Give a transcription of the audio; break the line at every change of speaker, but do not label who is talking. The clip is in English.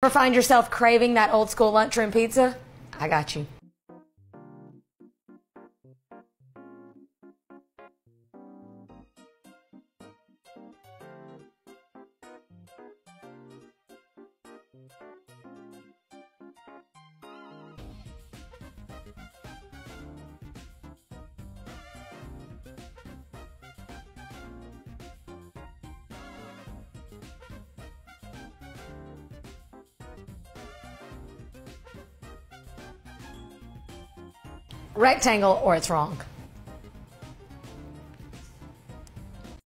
Ever find yourself craving that old school lunchroom pizza? I got you. Rectangle or it's wrong.